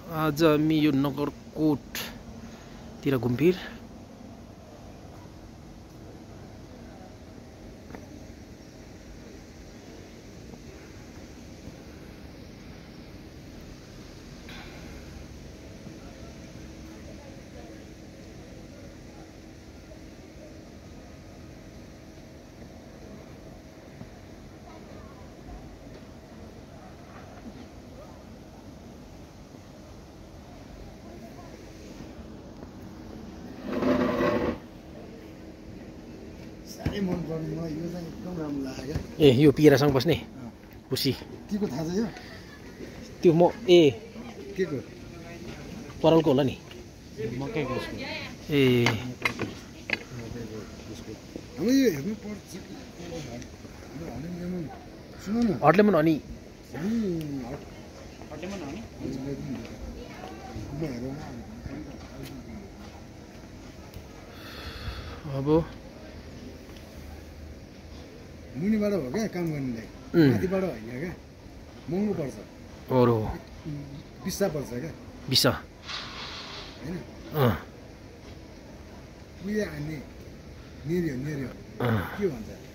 आज हामी यो नगरकोटतिर घुमफिर। मन पर्ने मलाई यो चाहिँ एकदम राम्रो लाग्यो। ए यो पिरासँग बस्ने खुसी के को थाहा छ यो? त्यो म ए के को? परलको होला नि। मकैको। ए अब यो हेर्नु पर्छ। सुन न, हटलेमन अनि अब मुनिबाट हो क्या काम गर्नेलाई, माथिबाट होइन क्या। महँगो पर्छ अरू बिस्सा पर्छ क्या बिसा होइन। उयो हान्ने नेरियो के भन्छ